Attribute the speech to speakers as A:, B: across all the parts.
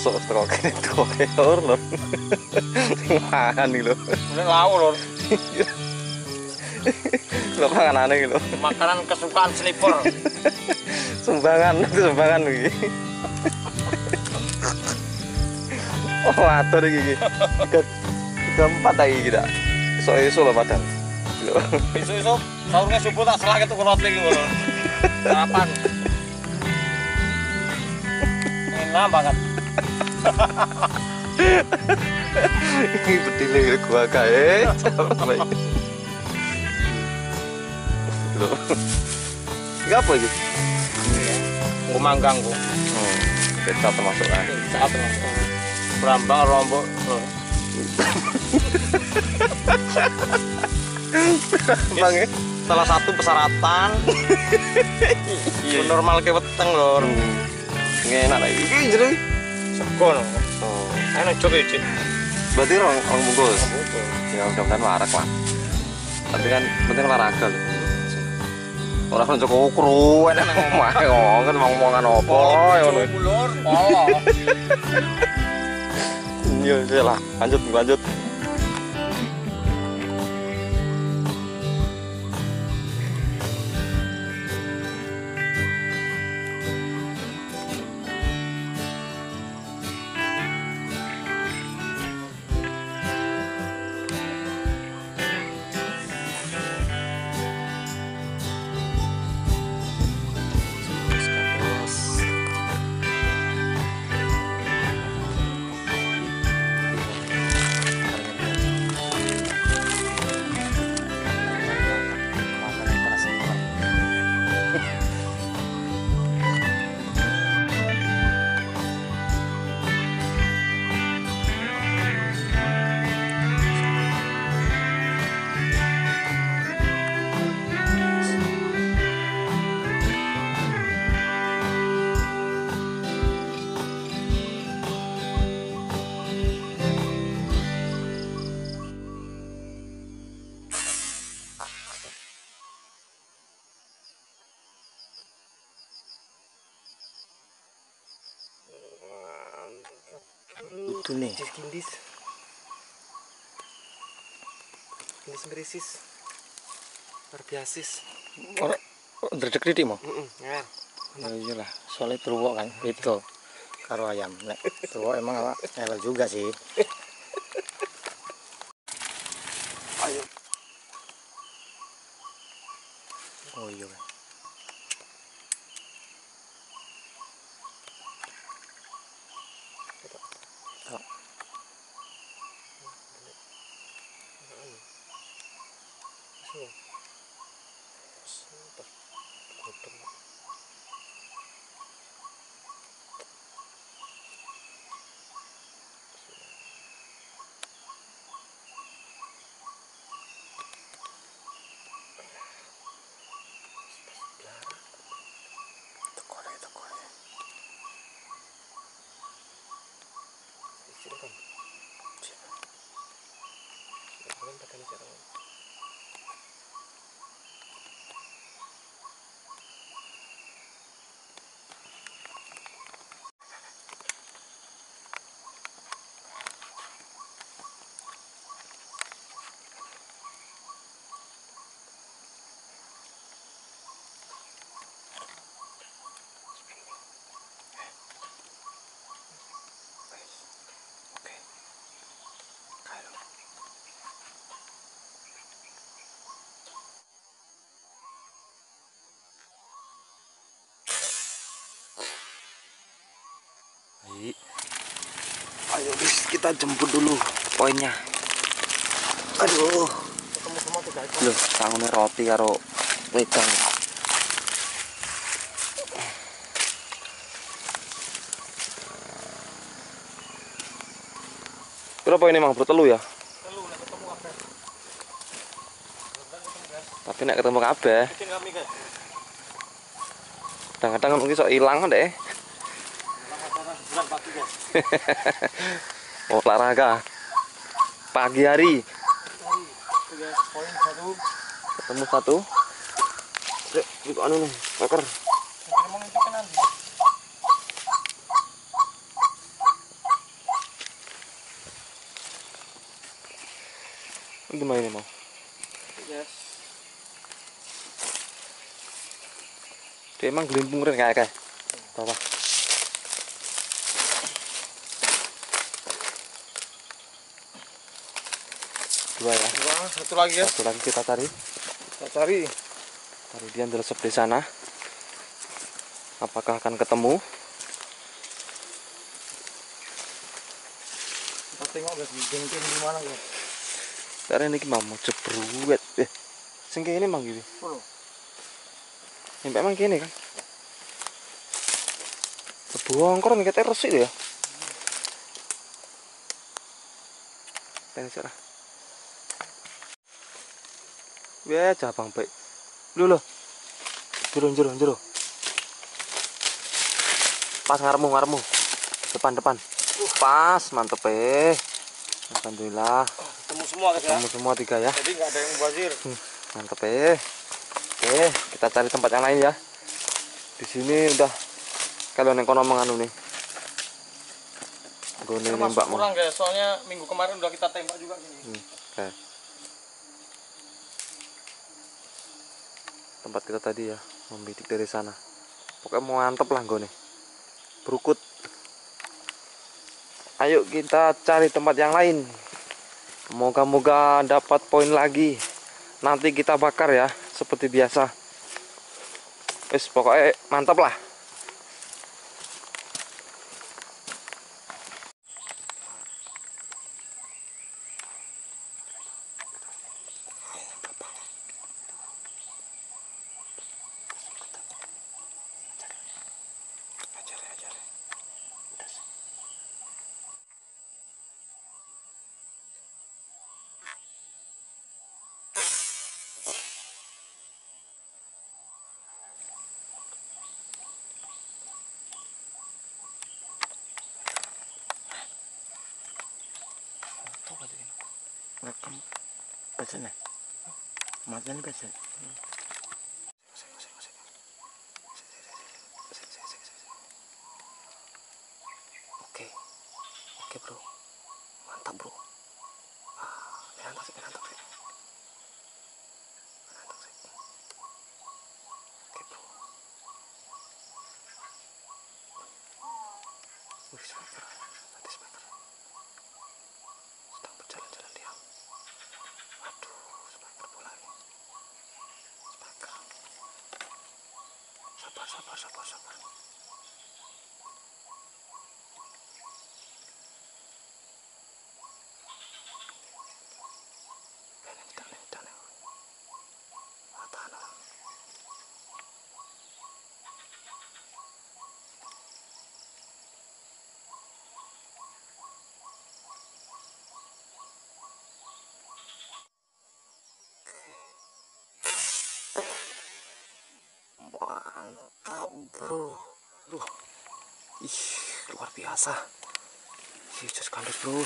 A: Mosok stroke lho. Mangan iki lho.
B: Nek lau lho.
A: Lho panganane iki lho.
B: Makanan kesukaan sniper.
A: Sumbangan iki. Oh, atur iki. 3-4 iki dak. Iso lho padahal. Lho.
B: Isu-isu sahurnya subuh tak salah ketuk roti iki lho. Sarapan. Enak banget.
A: Ini bedile gua kae. Lho. Iki apa iki?
B: Gua manggang gua.
A: Oh, kita termasuk kan.
B: Saat termasuk. Berambang rombok.
A: Bang,
B: Salah satu persyaratan normal ke weteng lho.
A: enak lagi. Iki jero.
B: Sego lho.
A: Oh,
B: Enak jok iki.
A: berarti orang bungkus. Ya mudah-mudahan warak lah. Tapi kan penting olahraga lho. Ora kan Joko Ukru enak nang omah kan ngomong-ngomongan opo ya ngono.
B: Ulur, polo.
A: Iya lah, lanjut. Itu nih.
B: Kindis ngerisis. Terbiasis.
A: Ora ndredeg titik mau.
B: Ya.
A: Ya iyalah, soalnya truwok kan itu karo ayam. Nek truwok emang apa elok juga sih. Ayo. Oh iya. Ayo guys, kita jemput dulu poinnya. Aduh.
B: Ketemu semua tuh guys.
A: Loh, tangune roti karo wedang. Berapa ini Mang? Bertelu ya?
B: Telu nek ketemu kabeh.
A: Tapi nek ketemu kabeh,
B: Bikin kami guys.
A: kadang-kadang mungkin sok ilang deh.
B: Bulan pagi guys.
A: Olahraga pagi hari.
B: Poin satu.
A: Ketemu satu. Yuk, anu nih, poker.
B: Ngomong itu kan nanti.
A: Ini gimana ini mau?
B: Yes.
A: Dia emang gelimpung kayak bawah. Dua ya.
B: Dua, satu lagi ya.
A: Satu lagi kita cari.
B: Kita cari.
A: Tadi dia tersep di sana. Apakah akan ketemu?
B: Kita tengok guys, jengking di mana guys.
A: Karena ini mau jebruet. Sing kene mang iki.
B: Oh.
A: Sampai mang kene kan. Bongkor nek ketek resik ya. Tenis lah. Weh, cabang baik. Lho. Jero. Pas ngaremu. Depan. Pas, mantep Alhamdulillah.
B: Ketemu semua guys ya.
A: Ketemu semua 3 ya.
B: Jadi nggak ada yang mubazir.
A: Mantep Oke, kita cari tempat yang lain ya. Di sini udah kalau neng kono menganu nih. Gue
B: Termasuk
A: nembak
B: kurang guys, soalnya minggu kemarin udah kita tembak juga gini.
A: Oke. Tempat kita tadi ya, membidik dari sana. Pokoknya mau mantep lah gue nih. Berukut. Ayo kita cari tempat yang lain. Moga-moga dapat poin lagi. Nanti kita bakar ya, seperti biasa. Wes pokoknya mantap lah.
B: Rekam pesen ya? Matanya pesen.
A: Oke bro, mantap bro. Mantap sih. Oke bro. Sniper. Nanti sniper. Sedang berjalan-jalan diam. Aduh, sniper bola ini. Sniper. Sabar. Mantap bro. Ih, luar biasa. Just kandus bro.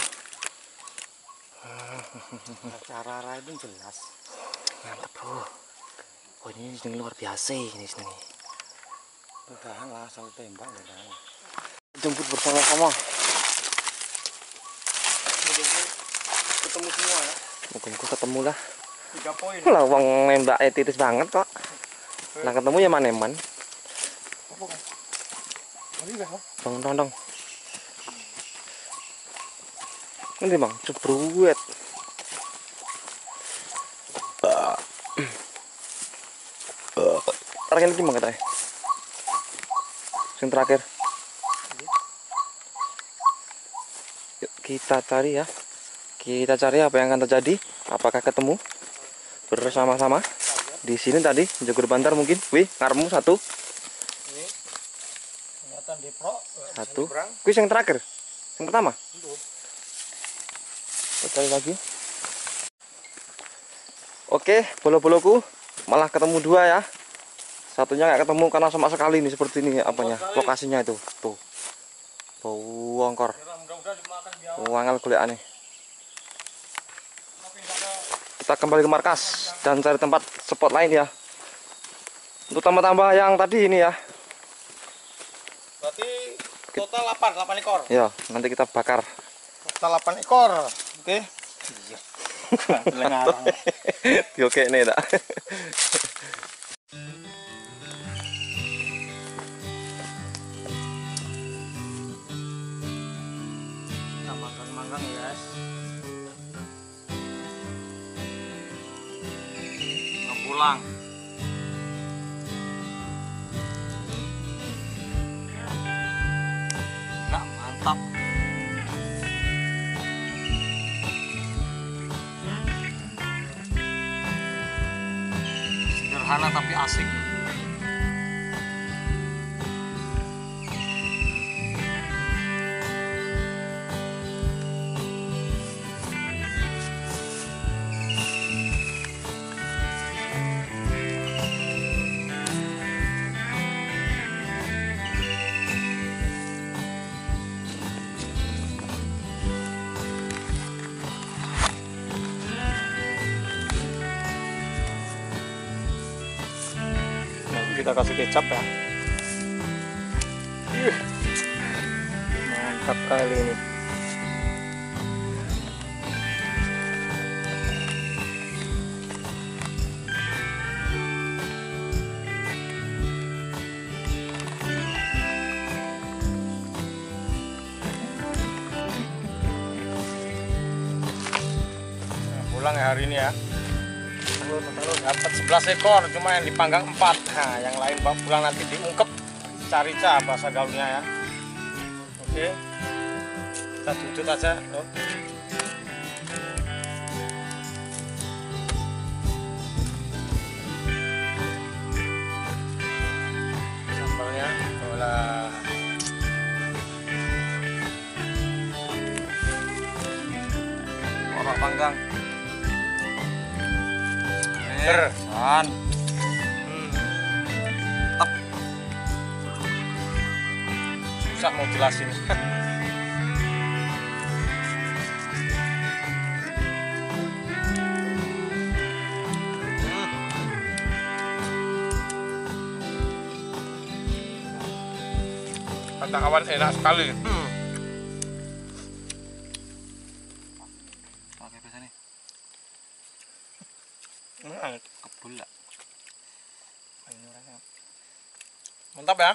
B: Cara riding jelas.
A: Mantap bro. Oh ini luar biasa ini sini.
B: Udahan lah, asal tembak udah.
A: Jemput bersama-sama.
B: Ketemu semua ya.
A: Mungkin ketemu lah.
B: 3 poin.
A: Lah wong nembaknya titis banget kok. Nah ketemu ya maneman.
B: Apa kan? Ini guys,
A: Dong. Ini bang, jebruet. Terakhir lagi bang katanya. Yang terakhir. Yuk kita cari ya. Kita cari apa yang akan terjadi. Apakah ketemu bersama-sama di sini tadi Jogur Bantar mungkin. Wih, ngarmu satu.
B: ini kelihatan di pro.
A: Satu. Kuis yang terakhir. Yang pertama. Kita cari lagi. Oke, bolo-boloku malah ketemu 2 ya. Satunya nggak ketemu karena sama sekali nih seperti ini apanya lokasinya itu. Tuh. Bau ongkor.
B: Mudah-mudahan dimakan biawak.
A: Wangal kuliah aneh.
B: Tapi nggak ada.
A: Kita kembali ke markas dan cari tempat spot lain ya. Untuk tambah-tambah yang tadi ini ya.
B: Berarti total 8 ekor.
A: Ya, nanti kita bakar.
B: Total 8 ekor. Oke. Iya. Lengarang.
A: Oke nih tak.
B: Kita manggang-manggang ya guys. Ngepulang. Nggak mantap. Sederhana tapi asik. Kita kasih kecap ya. Mantap kali ini. Nah, pulang ya hari ini ya. Dapat 11 ekor, cuma yang dipanggang 4. Nah, yang lain pulang nanti diungkep carica bahasa gaulnya ya. Oke, kita tutup aja. Sambalnya olah orang panggang. Kan. Tep. Susah mau jelasin. Kata kawan enak sekali. Pakai apa nih? Kebul lah. Mantap ya.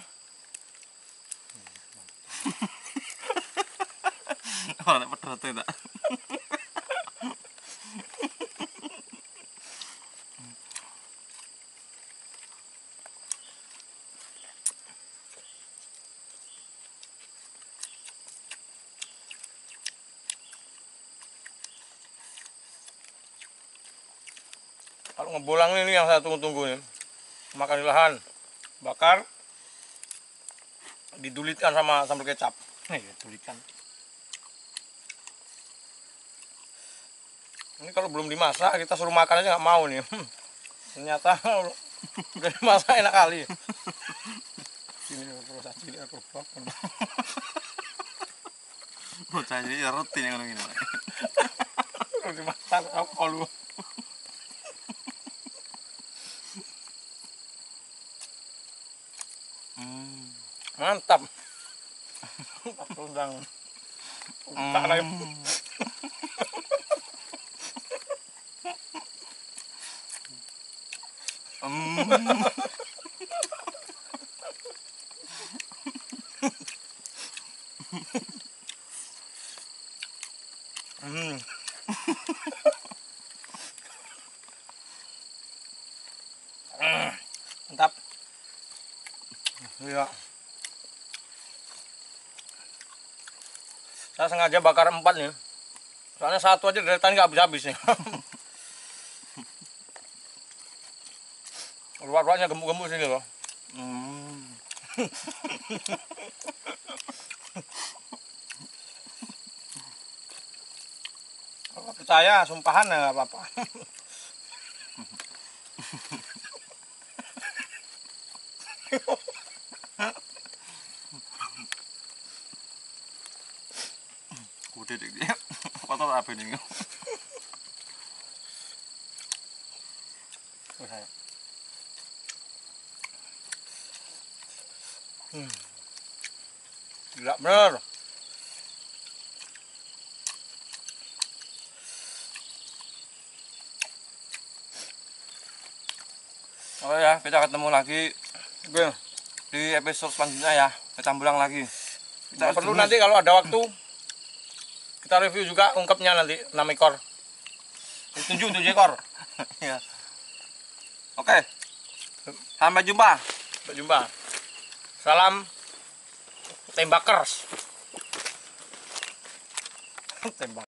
B: Mana pedot itu tak? Kalau ngebolang ini yang saya tunggu-tunggu nih. Makan di lahan, bakar, didulitkan sama sambal kecap. Dulitkan. Ini kalau belum dimasak kita suruh makan aja nggak mau nih. Ternyata udah dimasak enak kali. Sini proses cilik aku bakar.
A: Bocah jadi rutin yang ngene.
B: Udah dimasak apa lu? Mantap. Undang. Tak lagi. Mantap. Iya. Saya sengaja bakar 4 nih. Soalnya satu aja dari tadi nggak habis-habis nih. Luar-luarnya gemuk-gemuk sini loh. Kalau percaya, sumpahan ya nggak apa-apa.
A: Udah deh dia. Apa apa ini?
B: Gila bener.
A: Oh ya, kita ketemu lagi
B: Oke.
A: di episode selanjutnya ya. Kita pulang lagi.
B: Kita perlu nanti kalau ada waktu kita review juga ungkapnya nanti 6 ekor. 7 ekor.
A: Ya. Oke. Sampai jumpa.
B: Sampai jumpa. Salam tembakers. Tembak.